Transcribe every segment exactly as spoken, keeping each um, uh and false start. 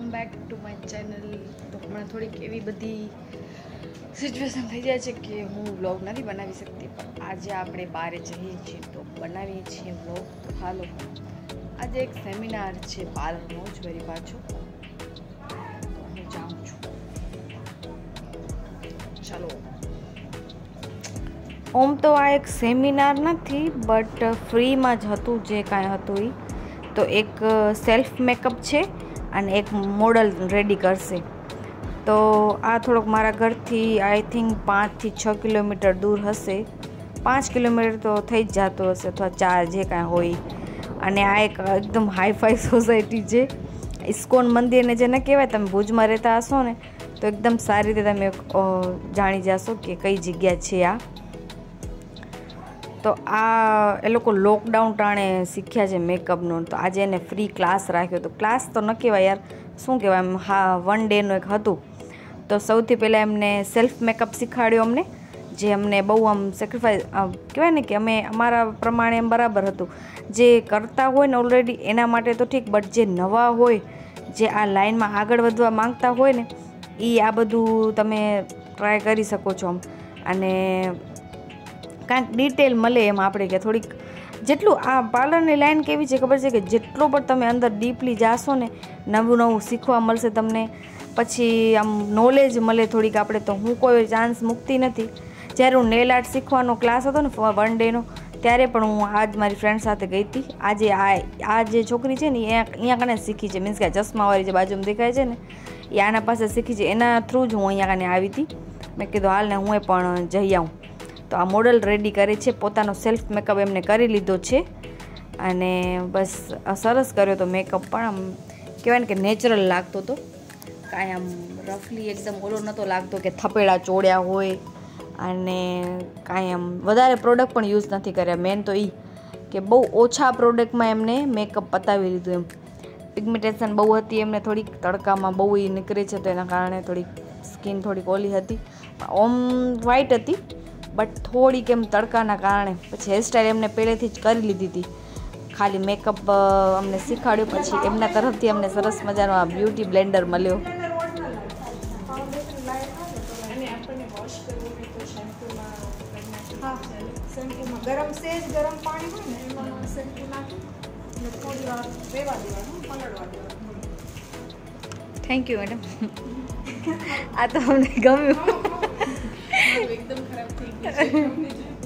Welcome back to my channel. તો હમણાં થોડીક એવી બધી સિચ્યુએશન થઈ જાય છે કે હું વ્લોગ નથી બનાવી શકતી, પણ આજે આપણે બહાર જઈએ છીએ તો બનાવીએ છીએ વ્લોગ। તો હાલો, આજે એક સેમિનાર છે પાર્લરનો જ વેરી પાછો, તો હું જાઉં છું। ચાલો। ઓમ તો આ એક સેમિનાર નથી, બટ ફ્રીમાં જ હતું જે કાંઈ હતું એ। તો એક સેલ્ફ મેકઅપ છે અને એક મોડલ રેડી કરશે। તો આ થોડોક મારા ઘરથી આઈ થિંક પાંચથી છ કિલોમીટર દૂર હશે, પાંચ કિલોમીટર તો થઈ જ જતો હશે અથવા ચાર જે કાંઈ હોય। અને આ એક એકદમ હાઈફાઈ સોસાયટી છે, ઇસ્કોન મંદિરને જેને કહેવાય, તમે ભુજમાં રહેતા હશો ને તો એકદમ સારી રીતે તમે જાણી જશો કે કઈ જગ્યા છે આ। તો આ એ લોકો લોકડાઉન ટાણે શીખ્યા છે મેકઅપનો, તો આજે એને ફ્રી ક્લાસ રાખ્યો। તો ક્લાસ તો ન કહેવાય યાર, શું કહેવાય એમ, હા વન ડેનું એક હતું। તો સૌથી પહેલાં એમને સેલ્ફ મેકઅપ શીખવાડ્યો અમને, જે અમને બહુ આમ સેક્રિફાઈસ કહેવાય ને કે અમે અમારા પ્રમાણે એમ બરાબર હતું। જે કરતા હોય ને ઓલરેડી એના માટે તો ઠીક, બટ જે નવા હોય, જે આ લાઈનમાં આગળ વધવા માંગતા હોય ને, એ આ બધું તમે ટ્રાય કરી શકો છો આમ। અને કાંઈક ડિટેલ મળે એમ આપણે કે થોડીક, જેટલું આ પાર્લરની લાઈન કેવી છે ખબર છે કે જેટલો પણ તમે અંદર ડીપલી જાશો ને, નવું નવું શીખવા મળશે તમને, પછી આમ નોલેજ મળે થોડીક। આપણે તો હું કોઈ ચાન્સ મૂકતી નથી। જ્યારે હું નેલ આર્ટ શીખવાનો ક્લાસ હતો ને વન ડેનો, ત્યારે પણ હું આજ મારી ફ્રેન્ડ સાથે ગઈ હતી। આજે આ આ જે છોકરી છે ને એ અહીંયા કને શીખી છે, મીન્સ કે ચશ્માવાળી જે બાજુમાં દેખાય છે ને એ આના પાસે શીખી છે, એના થ્રુ જ હું અહીંયા કને આવી હતી। મેં કીધું હાલ ને હું પણ જઈ આવું। તો આ મોડલ રેડી કરે છે, પોતાનો સેલ્ફ મેકઅપ એમને કરી લીધો છે અને બસ સરસ કર્યો તો મેકઅપ, પણ આમ કહેવાય ને કે નેચરલ લાગતો હતો, કાંઈ આમ રફલી એકદમ ઓલો નહોતો લાગતો કે થપેડા ચોડ્યા હોય, અને કાંઈ આમ વધારે પ્રોડક્ટ પણ યુઝ નથી કર્યા। મેન તો એ કે બહુ ઓછા પ્રોડક્ટમાં એમને મેકઅપ પતાવી લીધું એમ। પિગમેન્ટેશન બહુ હતી એમને, થોડીક તડકામાં બહુ એ નીકળે છે તો એના કારણે થોડીક સ્કિન થોડીક ઓલી હતી, ઓમ વ્હાઇટ હતી બટ થોડીક એમ તડકાના કારણે। પછી હેરસ્ટાઈલ એમને પહેલેથી જ કરી લીધી હતી, ખાલી મેકઅપ અમને શીખવાડ્યું, પછી એમના તરફથી અમને સરસ મજાનો આ બ્યુટી બ્લેન્ડર મળ્યો। ગરમ સેજ ગરમ પાણી હોય ને એમાં શેમ્પૂ નાખી અને થોડી વાર રેવા દેવાનું, પલળવા દેવાનું। થેન્ક યુ મેડમ, આ તો અમને ગમ્યું। એકદમ ખરાબ થઈ ગયું।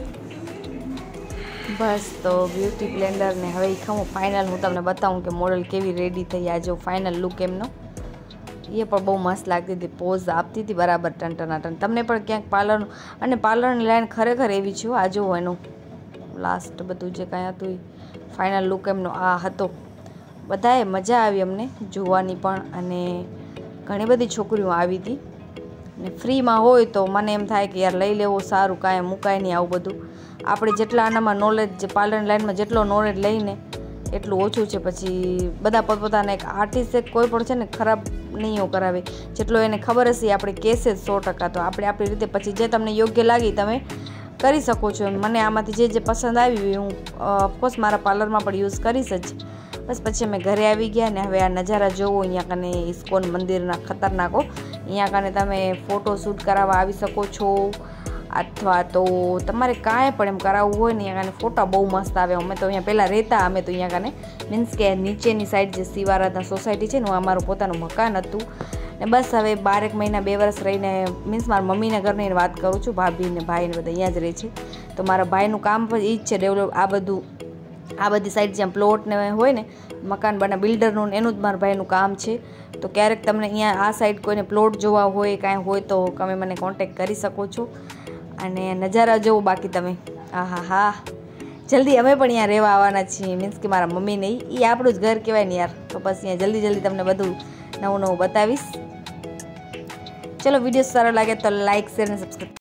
બસ તો બ્યુટી બ્લેન્ડર ને હવે ખમું ફાઇનલ હું તમને બતાવું કે મોડલ કેવી રેડી થઈ। આ જો ફાઇનલ લુક એમનો, એ પણ બહુ મસ્ત લાગતી હતી, પોઝ આપતી હતી બરાબર ટન ટનાટન। તમને પણ ક્યાંક પાર્લરનું, અને પાર્લરની લાઈન ખરેખર એવી છે આ જો એનું લાસ્ટ બધું જે કાંઈ હતું એ ફાઇનલ લુક એમનો આ હતો। બધાએ મજા આવી અમને જોવાની પણ, અને ઘણી બધી છોકરીઓ આવી હતી, ને ફ્રીમાં હોય તો મને એમ થાય કે યાર લઈ લેવો સારું, કાંઈ મુકાય નહીં આવું બધું। આપણે જેટલા આનામાં નોલેજ, પાર્લરની લાઈનમાં જેટલો નોલેજ લઈને એટલું ઓછું છે। પછી બધા પોતપોતાના એક આર્ટિસ્ટ એક કોઈ પણ છે ને ખરાબ નહીં કરાવે, જેટલો એને ખબર હશે આપણે કહેશે સો ટકા। તો આપણે આપણી રીતે પછી જે તમને યોગ્ય લાગી તમે કરી શકો છો। મને આમાંથી જે જે પસંદ આવી હું ઓફકોર્સ મારા પાર્લરમાં પણ યુઝ કરીશ જ। બસ પછી અમે ઘરે આવી ગયા ને હવે આ નજારા જોવો અહીંયા કને ઇસ્કોન મંદિરના ખતરનાકો, અહીંયા કને તમે ફોટો શૂટ કરાવવા આવી શકો છો, અથવા તો તમારે કાંઈ પણ એમ કરાવવું હોય ને અહીંયા કને ફોટા બહુ મસ્ત આવે। અમે તો અહીંયા પહેલાં રહેતા, અમે તો અહીંયા કને મીન્સ કે નીચેની સાઈડ જે શિવારાધના સોસાયટી છે ને અમારું પોતાનું મકાન હતું, ને બસ હવે બારેક મહિના બે વર્ષ રહીને, મીન્સ મારા મમ્મીના ઘરની વાત કરું છું, ભાભી ને ભાઈ ને બધા અહીંયા જ રહે છે। તો મારા ભાઈનું કામ પણ એ જ છે ડેવલપ, આ બધું આ બધી સાઈડ જ્યાં પ્લોટ ને હોય ને મકાન બના બિલ્ડરનું, એનું જ મારા ભાઈનું કામ છે। તો ક્યારેક તમને અહીંયા આ સાઈડ કોઈને પ્લોટ જોવા હોય કાંઈ હોય તો તમે મને કોન્ટેક કરી શકો છો। અને નજારા જોવો બાકી તમે, હા હા હા જલ્દી અમે પણ અહીંયા રહેવા આવવાના છીએ, મીન્સ કે મારા મમ્મીને એ એ આપણું જ ઘર કહેવાય ને યાર। તો બસ અહીંયા જલ્દી જલ્દી તમને બધું નવું નવું બતાવીશ। ચલો, વિડીયો સારો લાગે તો લાઇક શેર અને સબસ્ક્રાઈબ